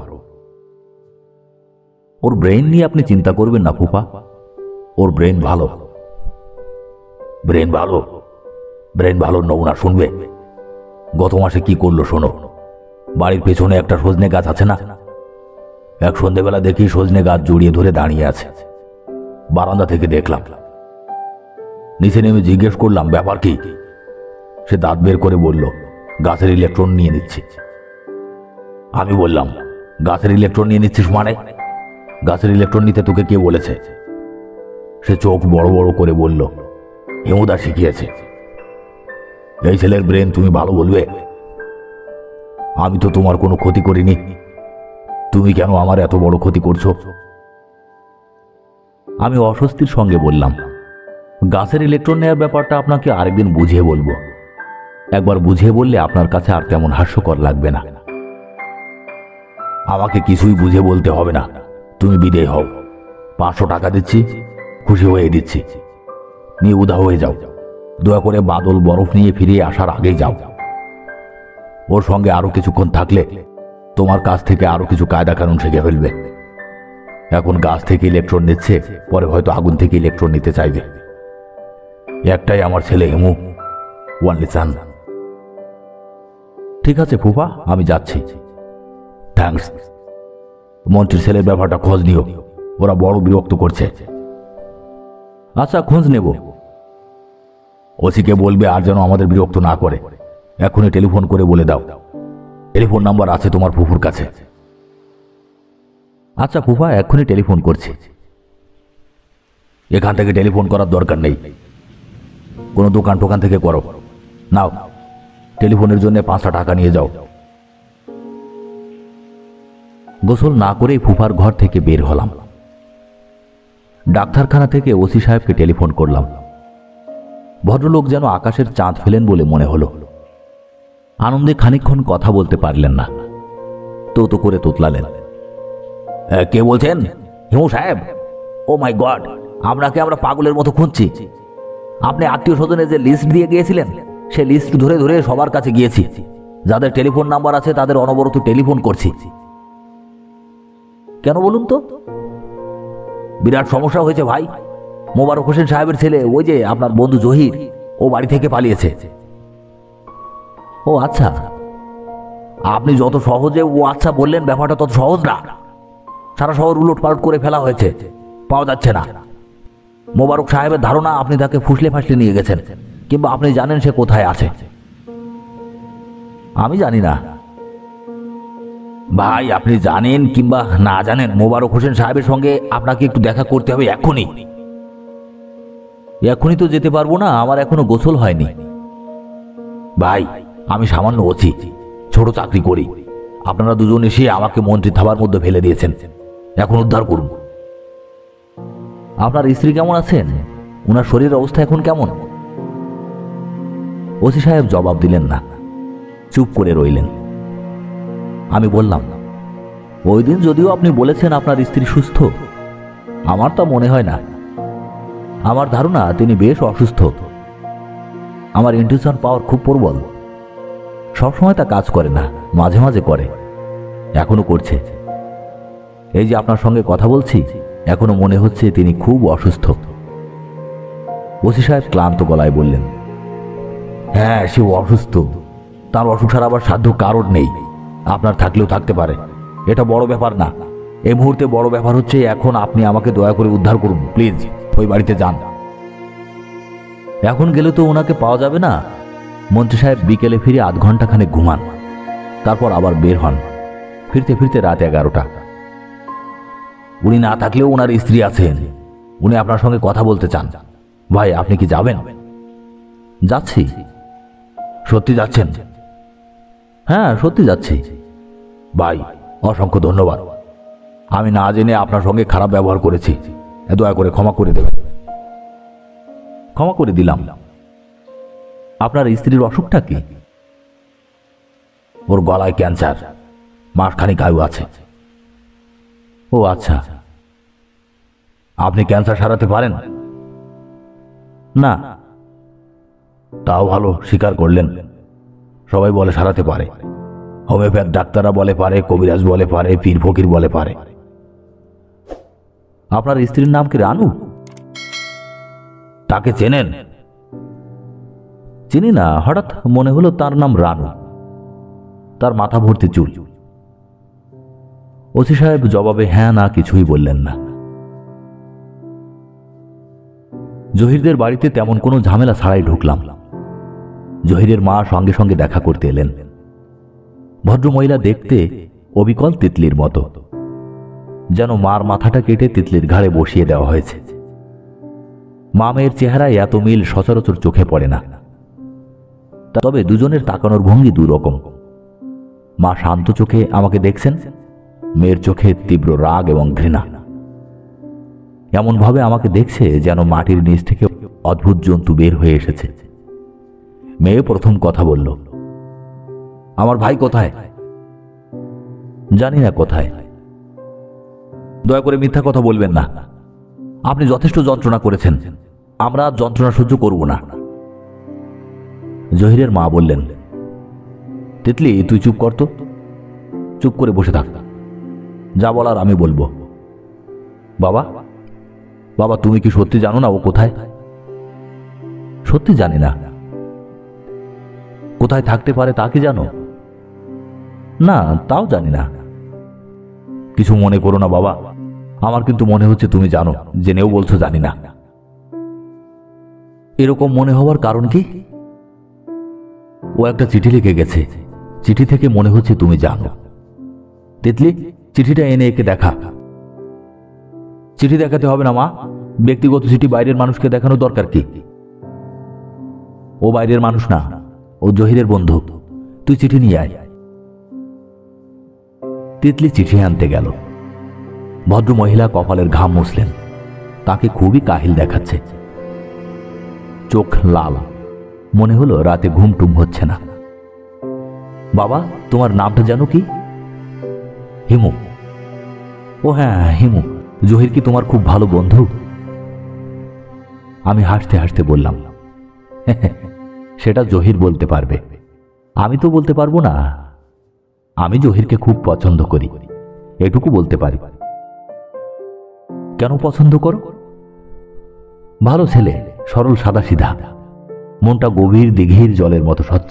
ওর ব্রেন নিয়ে আপনি চিন্তা করবেন না ফুপা, ওর ব্রেন ভালো। ব্রেন ভালো? ব্রেন ভালো নমুনা শুনবে? গত মাসে কি করলো শোনো। বাড়ির পেছনে একটা সজনে গাছ আছে না, এক সন্ধেবেলা দেখি সজনে গাছ জড়িয়ে ধরে দাঁড়িয়ে আছে। বারান্দা থেকে দেখলাম, নিচে নেমে জিজ্ঞেস করলাম ব্যাপার কি। সে দাঁত বের করে বলল, গাছের ইলেকট্রন নিয়ে নিচ্ছি। আমি বললাম, গাছের ইলেকট্রন নিয়ে নিচ্ছিস মানে? গাছের ইলেকট্রন নিতে তোকে কে বলেছে? সে চোখ বড় বড় করে বলল, হেমুদা শিখিয়েছে। এই ছেলের ব্রেন তুমি ভালো বলবে? আমি তো তোমার কোনো ক্ষতি করিনি, তুমি কেন আমার এত বড় ক্ষতি করছো? আমি অস্বস্তির সঙ্গে বললাম, গাছের ইলেকট্রন নেওয়ার ব্যাপারটা আপনাকে আরেকদিন বুঝিয়ে বলবো। একবার বুঝিয়ে বললে আপনার কাছে আর তেমন হাস্যকর লাগবে না। আমাকে কিছুই বুঝে বলতে হবে না, তুমি বিদেয় হও। পাঁচশো টাকা দিচ্ছি, খুশি হয়ে দিচ্ছি, নিয়ে উদা হয়ে যাও। দয়া করে বাদল বরফ নিয়ে ফিরে আসার আগেই যাও। ওর সঙ্গে আরো কিছুক্ষণ থাকলে তোমার কাছ থেকে আরো কিছু কায়দা কানুন শিখে ফেলবে। এখন গাছ থেকে ইলেকট্রন নিচ্ছে, পরে হয়তো আগুন থেকে ইলেকট্রন নিতে চাইবে। একটাই আমার ছেলে হেমু, ওয়ানলি সান। ঠিক আছে ফুফা, আমি যাচ্ছি। থ্যাঙ্কস। মন্ত্রীর ছেলের ব্যাপারটা খোঁজ নিও, ওরা বড় বিরক্ত করছে। আচ্ছা, খোঁজ নেব। ওসিকে বলবে আর যেন আমাদের বিরক্ত না করে। এখনই টেলিফোন করে বলে দাও। টেলিফোন নাম্বার আছে তোমার ফুফুর কাছে? আচ্ছা ফুফা, এখনই টেলিফোন করছি। এখান থেকে টেলিফোন করার দরকার নেই, কোনো দোকান টোকান থেকে করো। নাও, টেলিফোনের জন্য পাঁচটা টাকা নিয়ে যাও। গোসল না করেই ফুফার ঘর থেকে বের হলাম। ডাক্তারখানা থেকে ওসি সাহেবকে টেলিফোন করলাম। ভদ্রলোক যেন আকাশের চাঁদ ফেলেন বলে মনে হলো। আনন্দে খানিকক্ষণ কথা বলতে পারলেন না, তো তো করে তোতলালেন। কে বলছেন? হিমু সাহেব? ও মাই গড, আপনাকে আমরা পাগলের মতো খুঁজছি। আপনি আত্মীয় স্বজনের যে লিস্ট দিয়ে গিয়েছিলেন, সে লিস্ট ধরে ধরে সবার কাছে গিয়েছি। যাদের টেলিফোন নাম্বার আছে তাদের অনবরত টেলিফোন করছি। কেন বলুন তো? বিরাট সমস্যা হয়েছে ভাই। মোবারক হোসেন সাহেবের ছেলে, ওই যে আপনার বন্ধু জহির, ও বাড়ি থেকে পালিয়েছে। ও আচ্ছা, আপনি যত সহজে ও আচ্ছা বললেন, ব্যাপারটা তত সহজ না। সারা শহর উলট পালট করে ফেলা হয়েছে, পাওয়া যাচ্ছে না। মোবারক সাহেবের ধারণা আপনি তাকে ফুসলে ফাসলে নিয়ে গেছেন, কিংবা আপনি জানেন সে কোথায় আছে। আমি জানি না ভাই, আপনি জানেন কিংবা না জানেন, মোবারক হোসেন সাহেবের সঙ্গে আপনাকে একটু দেখা করতে হবে এখনই। এখনই তো যেতে পারবো না, আমার এখনো গোসল হয়নি। ভাই, আমি সামান্য ওসি, ছোট চাকরি করি। আপনারা দুজন এসে আমাকে মন্ত্রী থাবার মধ্যে ফেলে দিয়েছেন, এখন উদ্ধার করুন। আপনার স্ত্রী কেমন আছেন? ওনার শরীরের অবস্থা এখন কেমন? ওসি সাহেব জবাব দিলেন না, চুপ করে রইলেন। আমি বললাম, ওই দিন যদিও আপনি বলেছেন আপনার স্ত্রী সুস্থ, আমার তা মনে হয় না। আমার ধারণা তিনি বেশ অসুস্থ। আমার ইনটিউশন পাওয়ার খুব প্রবল, সবসময় তা কাজ করে না, মাঝে মাঝে করে, এখনো করছে। এই যে আপনার সঙ্গে কথা বলছি, এখনো মনে হচ্ছে তিনি খুব অসুস্থ। ওসি সাহেব ক্লান্ত গলায় বললেন, হ্যাঁ সে অসুস্থ, তার অসুখ সারাবার সাধ্য কারণ নেই। আপনার থাকলেও থাকতে পারে, এটা বড় ব্যাপার না। এই মুহূর্তে বড় ব্যাপার হচ্ছে এখন আপনি আমাকে দয়া করে উদ্ধার করুন প্লিজ। ওই বাড়িতে যান। এখন গেলে তো ওনাকে পাওয়া যাবে না। মন্ত্রী সাহেব বিকেলে ফিরে আধ ঘন্টা খানে ঘুমান, তারপর আবার বের হন। ফিরতে ফিরতে রাত এগারোটা। উনি না থাকলেও ওনার স্ত্রী আছেন, উনি আপনার সঙ্গে কথা বলতে চান। ভাই, আপনি কি যাবেন? যাচ্ছি। সত্যি যাচ্ছেন? হ্যাঁ, সত্যি যাচ্ছি। ভাই, অসংখ্য ধন্যবাদ। আমি না জেনে আপনার সঙ্গে খারাপ ব্যবহার করেছি, দয়া করে ক্ষমা করে দেবেন। ক্ষমা করে দিলাম। আপনার স্ত্রীর অসুখটা কি? ওর গলায় ক্যান্সার, মাসখানিক আয়ু আছে। ও আচ্ছা, আপনি ক্যান্সার সারাতে পারেন? না। তাও ভালো, স্বীকার করলেন। সবাই বলে সারাতে পারে, হোমিওপ্যাথ ডাক্তাররা বলে পারে, কবিরাজ বলে পারে, পীর ফকির বলে পারে। আপনার স্ত্রীর নাম কি রানু? তাকে চেনেন? চিনি না, হঠাৎ মনে হলো তার নাম রানু। তার মাথা ভর্তি চুল। ওসি সাহেব জবাবে হ্যাঁ না কিছুই বললেন না। জহিরদের বাড়িতে তেমন কোনো ঝামেলা ছাড়াই ঢুকলাম। জহিরের মা সঙ্গে সঙ্গে দেখা করতে এলেন। ভদ্রমহিলা দেখতে অবিকল তিতলির মতো, যেন মার মাথাটা কেটে তিতলির ঘাড়ে বসিয়ে দেওয়া হয়েছে। মা মেয়ের চেহারায় এত মিল সচরাচর চোখে পড়ে না, তবে দুজনের তাকানোর ভঙ্গি দুরকম। মা শান্ত চোখে আমাকে দেখছেন, মেয়ের চোখে তীব্র রাগ এবং ঘৃণা। এমনভাবে আমাকে দেখছে যেন মাটির নিচ থেকে অদ্ভুত জন্তু বের হয়ে এসেছে। মেয়ে প্রথম কথা বলল, আমার ভাই কোথায়? জানি না কোথায়। দয়া করে মিথ্যা কথা বলবেন না। আপনি যথেষ্ট যন্ত্রণা করেছেন, আমরা যন্ত্রণা সহ্য করব না। জহিরের মা বললেন, তিতলি তুই চুপ কর তো, চুপ করে বসে থাক, যা বলার আমি বলবো। বাবা, বাবা তুমি কি সত্যি জানো না ও কোথায়? সত্যি জানি না। কোথায় থাকতে পারে তা কি জানো? না, তাও জানি না। কিছু মনে করো না বাবা, আমার কিন্তু মনে হচ্ছে তুমি জানো, জেনেও বলছো জানি না। এরকম মনে হওয়ার কারণ কি? ও একটা চিঠি লিখে গেছে, চিঠি থেকে মনে হচ্ছে তুমি জানো। তিতলি, চিঠিটা এনে একে দেখা। চিঠি দেখাতে হবে না মা, ব্যক্তিগত চিঠি বাইরের মানুষকে দেখানোর দরকার কি? ও বাইরের মানুষ না, ও জহিরের বন্ধু। তুই চিঠি নিয়ে আয়। তিতলি চিঠি আনতে গেল। ভদ্রমহিলা কপালের ঘাম মুছলেন, তাকে খুবই কাহিল দেখাচ্ছে। চোখ লাল, মনে হলো রাতে ঘুম টুম হচ্ছে না। বাবা, তোমার নামটা জানো কি? হিমু। ও হ্যাঁ, হিমু। জহির কি তোমার খুব ভালো বন্ধু? আমি হাসতে হাসতে বললাম, সেটা জহির বলতে পারবে, আমি তো বলতে পারবো না। আমি জহিরকে খুব পছন্দ করি, এটুকু বলতে পারি। কেন পছন্দ করো? ভালো ছেলে, সরল সাদাসিধা, মনটা গভীর দিঘির জলের মতো স্বচ্ছ।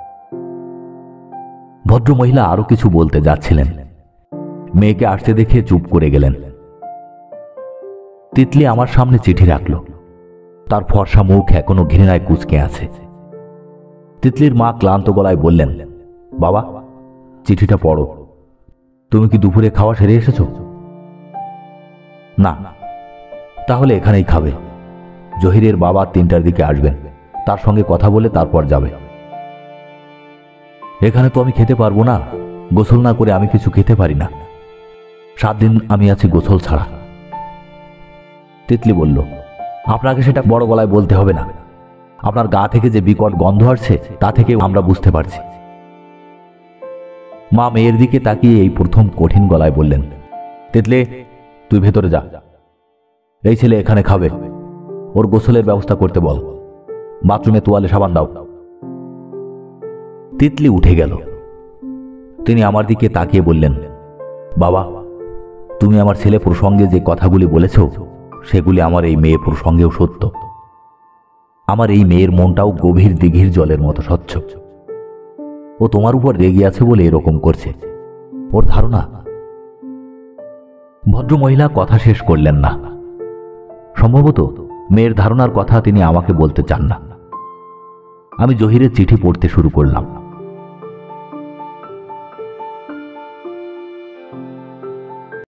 ভদ্রমহিলা আরো কিছু বলতে যাচ্ছিলেন, মেয়েকে আসতে দেখে চুপ করে গেলেন। তিতলি আমার সামনে চিঠি রাখল, তার ফর্সা মুখ এখনো ঘৃণায় কুঁচকে আছে। তিতলির মা ক্লান্ত গলায় বললেন, বাবা চিঠিটা পড়ো। তুমি কি দুপুরে খাওয়া সেরে এসেছো? না। তাহলে এখানেই খাবে। জহিরের বাবা তিনটার দিকে আসবেন, তার সঙ্গে কথা বলে তারপর যাবে। এখানে তো আমি খেতে পারবো না, গোসল না করে আমি কিছু খেতে পারি না। সাত দিন আমি আছি গোসল ছাড়া। তিতলি বলল, আপনাকে সেটা বড় গলায় বলতে হবে না। আপনার গা থেকে যে বিকট গন্ধ আসছে তা থেকে আমরা বুঝতে পারছি। মা মেয়ের দিকে তাকিয়ে এই প্রথম কঠিন গলায় বললেন, তিতলি তুই ভেতরে যা, এই ছেলে এখানে খাবে, ওর গোসলের ব্যবস্থা করতে বল, বাথরুমে তোয়ালে সাবান দাও। তিতলি উঠে গেল। তিনি আমার দিকে তাকিয়ে বললেন, বাবা তুমি আমার ছেলে প্রসঙ্গে যে কথাগুলি বলেছ সেগুলি আমার এই মেয়ে প্রসঙ্গেও সত্য। আমার এই মেয়ের মনটাও গভীর দিঘির জলের মতো স্বচ্ছ। ও তোমার উপর রেগে আছে বলে এরকম করছে, ওর ধারণা। ভদ্রমহিলা কথা শেষ করলেন না। সম্ভবত মেয়ের ধারণার কথা তিনি আমাকে বলতে চান না। আমি জহিরের চিঠি পড়তে শুরু করলাম।